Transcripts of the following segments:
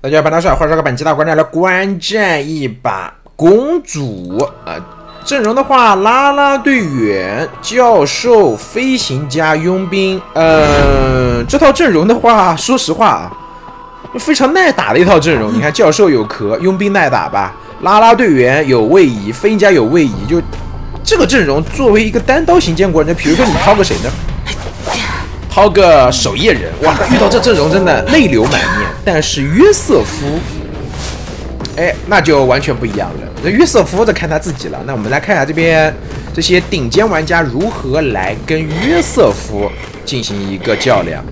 大家好，大帅，欢迎收看本期的观战来观战一把公主阵容的话，啦啦队员、教授、飞行家、佣兵，这套阵容的话，说实话啊，非常耐打的一套阵容。你看，教授有壳，佣兵耐打吧，啦啦队员有位移，飞行家有位移，就这个阵容作为一个单刀型建国人，比如说你掏个谁呢？掏个守夜人，哇！遇到这阵容真的泪流满面。但是约瑟夫，那就完全不一样了。那约瑟夫这看他自己了。那我们来看一下这边这些顶尖玩家如何来跟约瑟夫进行一个较量。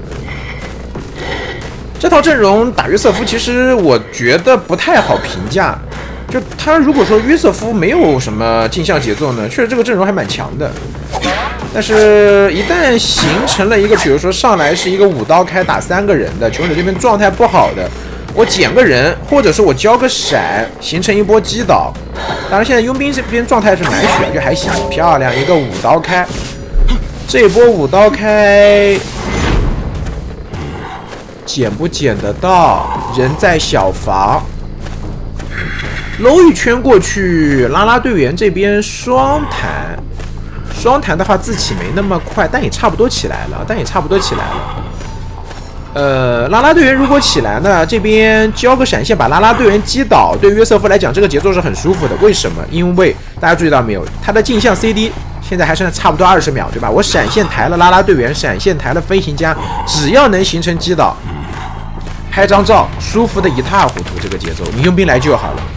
这套阵容打约瑟夫，其实我觉得不太好评价。就他如果说约瑟夫没有什么镜像节奏呢，确实这个阵容还蛮强的。但是，一旦形成了一个，比如说上来是一个5刀开打3个人的，求生者这边状态不好的，我捡个人，或者是我交个闪，形成一波击倒。当然，现在佣兵这边状态是满血，就还行，漂亮，一个5刀开。这一波5刀开，捡不捡得到？人在小房，搂一圈过去，啦啦队员这边双弹。双弹的话，自起没那么快，但也差不多起来了。啦啦队员如果起来呢，这边交个闪现把啦啦队员击倒，对约瑟夫来讲，这个节奏是很舒服的。为什么？因为大家注意到没有，他的镜像 CD 现在还剩差不多20秒，对吧？我闪现抬了啦啦队员，闪现抬了飞行家，只要能形成击倒，拍张照，舒服的一塌糊涂。这个节奏，你佣兵来就好了。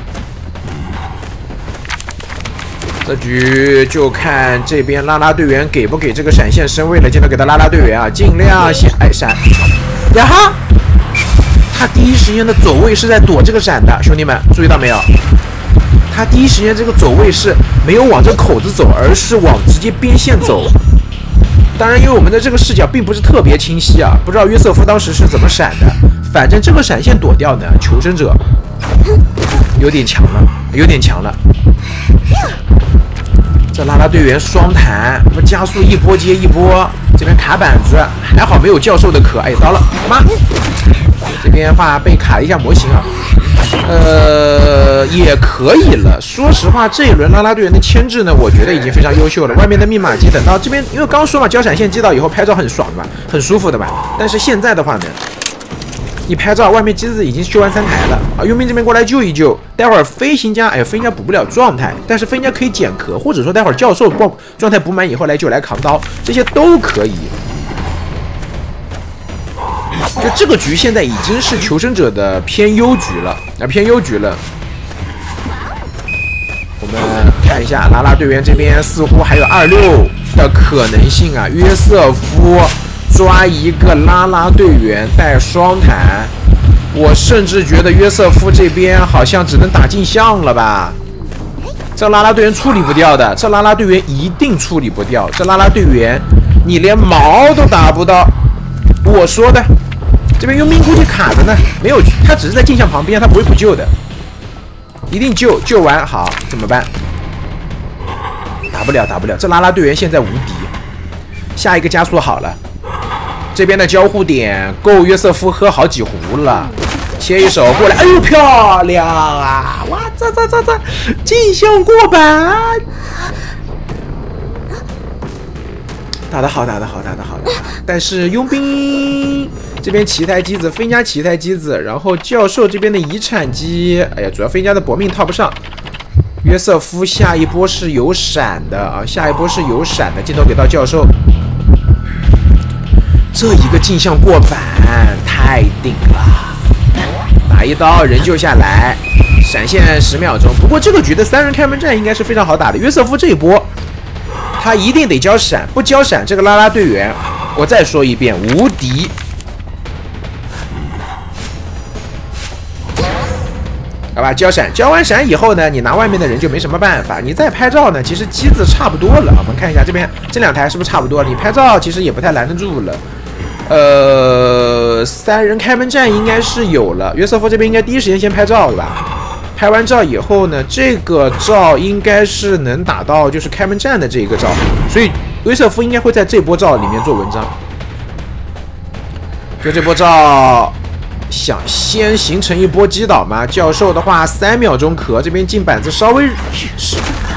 这局就看这边啦啦队员给不给这个闪现升位了，尽量给他啦啦队员啊，尽量先闪。呀哈，他第一时间的走位是在躲这个闪的，兄弟们注意到没有？他第一时间这个走位是没有往这口子走，而是往直接边线走。当然，因为我们的这个视角并不是特别清晰啊，不知道约瑟夫当时是怎么闪的。反正这个闪现躲掉呢，求生者有点强了。这啦啦队员双弹，我们加速一波接一波，这边卡板子，还好没有教授的壳，到了，妈！这边话被卡一下模型啊，也可以了。说实话，这一轮啦啦队员的牵制呢，我觉得已经非常优秀了。外面的密码机等到这边，因为刚刚说嘛，交闪现击倒以后拍照很爽的吧，很舒服的吧。但是现在的话呢，一拍照，外面机子已经修完3台了啊！佣兵这边过来救一救，待会儿飞行家，飞行家补不了状态，但是飞行家可以捡壳，或者说待会儿教授状态补满以后来扛刀，这些都可以。就这个局现在已经是求生者的偏优局了，我们看一下啦啦队员这边似乎还有26的可能性啊，约瑟夫。抓一个啦啦队员带双弹，我甚至觉得约瑟夫这边好像只能打镜像了吧？这啦啦队员处理不掉的，这啦啦队员一定处理不掉。这啦啦队员你连毛都打不到，我说的。这边佣兵估计卡着呢，没有，他只是在镜像旁边，他不会不救的，一定救完好怎么办？打不了。这啦啦队员现在无敌，下一个加速好了。这边的交互点够约瑟夫喝好几壶了，切一手过来，哎呦漂亮啊！哇，这镜像过板，打得好。但是佣兵这边起一台机子，飞家起一台机子，然后教授这边的遗产机，主要飞家的搏命套不上。约瑟夫下一波是有闪的啊，镜头给到教授。这一个镜像过板太顶了，打一刀人救下来，闪现10秒钟。不过这个局的3人开门战应该是非常好打的。约瑟夫这一波他一定得交闪，不交闪这个啦啦队员，我再说一遍，无敌。好吧，交完闪以后呢，你拿外面的人就没什么办法。你再拍照呢，其实机子差不多了。我们看一下这边这2台是不是差不多了？你拍照其实也不太拦得住了。3人开门战应该是有了，约瑟夫这边应该第一时间先拍照，对吧？拍完照以后呢，这个照应该是能打到就是开门战的这一个照，所以约瑟夫应该会在这波照里面做文章。就这波照想先形成一波击倒吗？教授的话3秒钟咳，这边进板子稍微是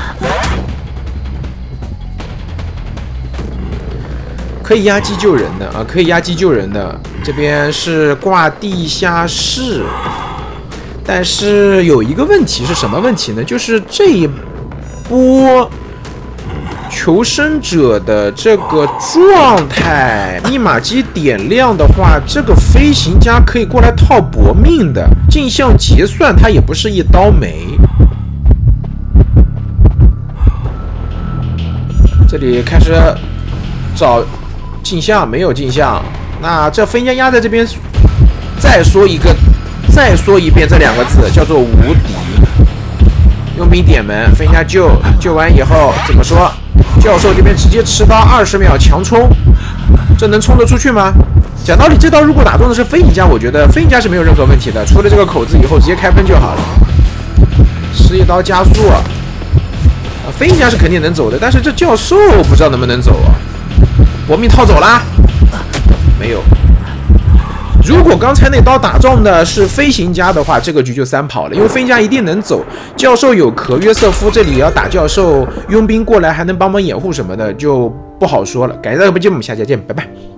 可以压击救人的啊，可以压击救人的。这边是挂地下室，但是有一个问题是什么问题呢？就是这一波。求生者的这个状态，密码机点亮的话，这个飞行家可以过来套搏命的。镜像结算，它也不是一刀没。这里开始找镜像，没有镜像。那这飞行家压在这边，再说一遍这2个字，叫做无敌。佣兵点门，飞行家救完以后怎么说？教授这边直接持刀20秒强冲，这能冲得出去吗？讲道理，这刀如果打中的是飞行家，我觉得飞行家是没有任何问题的，出了这个口子以后直接开喷就好了。施一刀加速，飞行家是肯定能走的，但是这教授不知道能不能走啊？搏命套走啦？没有。如果刚才那刀打中的是飞行家的话，这个局就3跑了，因为飞行家一定能走。教授有壳，约瑟夫这里也要打教授，佣兵过来还能帮忙掩护什么的，就不好说了。感谢大家的节目，我们下期再见，拜拜。